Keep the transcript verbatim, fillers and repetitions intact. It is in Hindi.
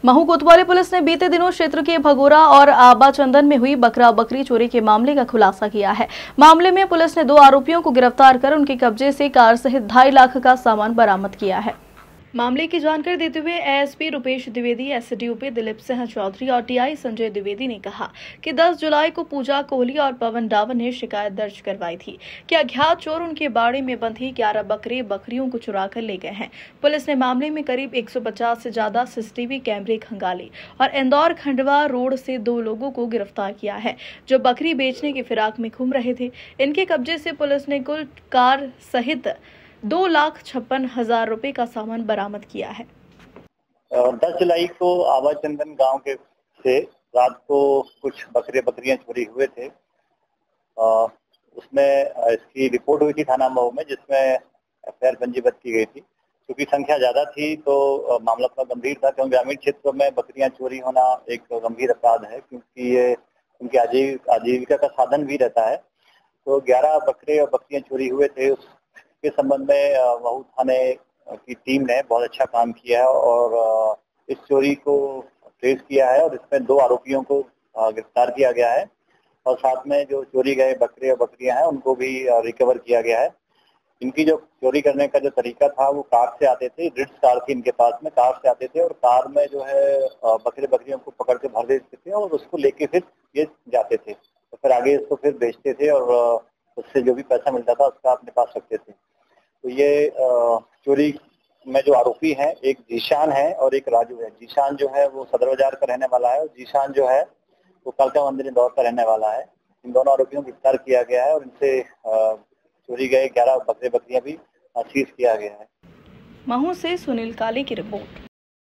महू कोतवाली पुलिस ने बीते दिनों क्षेत्र के भगोरा और आबाचंदन में हुई बकरा बकरी चोरी के मामले का खुलासा किया है। मामले में पुलिस ने दो आरोपियों को गिरफ्तार कर उनके कब्जे से कार सहित ढाई लाख का सामान बरामद किया है। मामले की जानकारी देते हुए एएसपी रुपेश द्विवेदी, एसडीओपी दिलीप सिंह चौधरी और टीआई संजय द्विवेदी ने कहा कि दस जुलाई को पूजा कोहली और पवन डावन ने शिकायत दर्ज करवाई थी कि अज्ञात चोर उनके बाड़े में बंधी ग्यारह बकरे बकरियों को चुरा कर ले गए हैं। पुलिस ने मामले में करीब एक सौ पचास से ज्यादा सीसीटीवी कैमरे खंगाले और इंदौर खंडवा रोड से दो लोगों को गिरफ्तार किया है जो बकरी बेचने की फिराक में घूम रहे थे। इनके कब्जे से पुलिस ने कुल कार सहित दो लाख छप्पन हजार रुपए का सामान बरामद किया है। दस जुलाई को आबाचंदन गांव के से रात को कुछ बकरे बकरियां चोरी हुए थे। आ, उसमें इसकी रिपोर्ट हुई थी थाना मऊ में, जिसमें एफआईआर पंजीबद्ध की गई थी। क्योंकि संख्या ज्यादा थी तो मामला थोड़ा गंभीर था, क्योंकि ग्रामीण क्षेत्रों में बकरियां चोरी होना एक गंभीर अपराध है, क्योंकि ये उनकी आजीविका का साधन भी रहता है। तो ग्यारह बकरे और बकरियां चोरी हुए थे। उस के संबंध में महू थाने की टीम ने बहुत अच्छा काम किया है और इस चोरी को ट्रेस किया है और इसमें दो आरोपियों को गिरफ्तार किया गया है और साथ में जो चोरी गए बकरे और बकरियां हैं उनको भी रिकवर किया गया है। इनकी जो चोरी करने का जो तरीका था वो कार से आते थे, रिट्स कार थी इनके पास में, कार से आते थे और कार में जो है बकरे बकरियों को पकड़ के भर देते थे और उसको लेके फिर ये जाते थे, तो फिर आगे इसको फिर बेचते थे और उससे जो भी पैसा मिलता था उसका अपने पास रखते थे। तो ये चोरी में जो आरोपी हैं, एक जीशान है और एक राजू है। जीशान जो है वो सदर बाजार का रहने वाला है और जीशान जो है वो कालका मंदिर इंदौर का रहने वाला है। इन दोनों आरोपियों को गिरफ्तार किया गया है और इनसे चोरी गए ग्यारह बकरे बकरियां भी सीज किया गया है। महू से सुनील काले की रिपोर्ट।